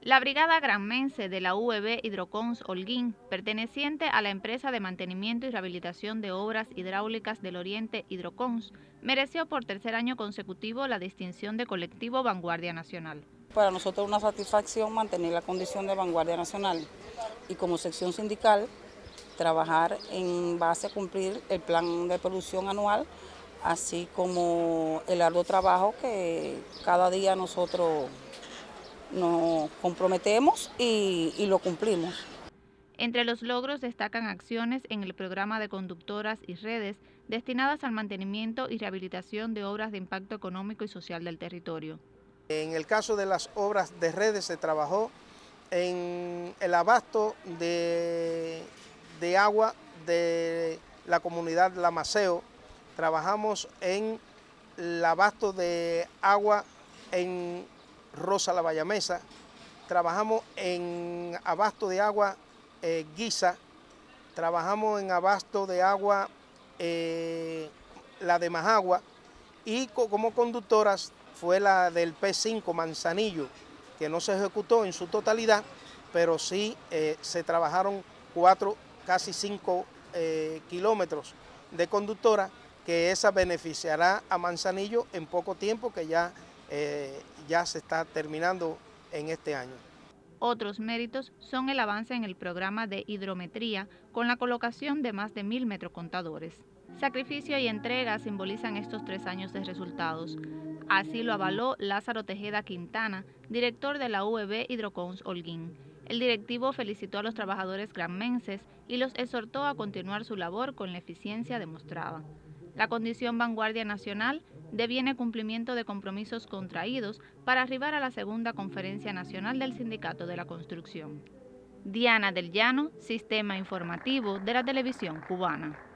La Brigada Granmense de la UEB Hidrocons Holguín, perteneciente a la empresa de mantenimiento y rehabilitación de obras hidráulicas del Oriente Hidrocons, mereció por tercer año consecutivo la distinción de colectivo Vanguardia Nacional. Para nosotros es una satisfacción mantener la condición de vanguardia nacional y como sección sindical trabajar en base a cumplir el plan de producción anual, así como el arduo trabajo que cada día nosotros nos comprometemos y lo cumplimos. Entre los logros destacan acciones en el programa de conductoras y redes destinadas al mantenimiento y rehabilitación de obras de impacto económico y social del territorio. En el caso de las obras de redes se trabajó en el abasto de agua de la comunidad La Maceo, trabajamos en el abasto de agua en Rosa la Bayamesa, trabajamos en abasto de agua Guisa, trabajamos en abasto de agua la de Majagua y como conductoras fue la del P5 Manzanillo, que no se ejecutó en su totalidad, pero sí se trabajaron casi 5 kilómetros de conductora, que esa beneficiará a Manzanillo en poco tiempo, que ya se está terminando en este año. Otros méritos son el avance en el programa de hidrometría con la colocación de más de 1000 metrocontadores. Sacrificio y entrega simbolizan estos 3 años de resultados. Así lo avaló Lázaro Tejeda Quintana, director de la UEB Hidrocons Holguín. El directivo felicitó a los trabajadores granmenses y los exhortó a continuar su labor con la eficiencia demostrada. La condición vanguardia nacional deviene cumplimiento de compromisos contraídos para arribar a la segunda conferencia nacional del Sindicato de la Construcción. Diana del Llano, Sistema Informativo de la Televisión Cubana.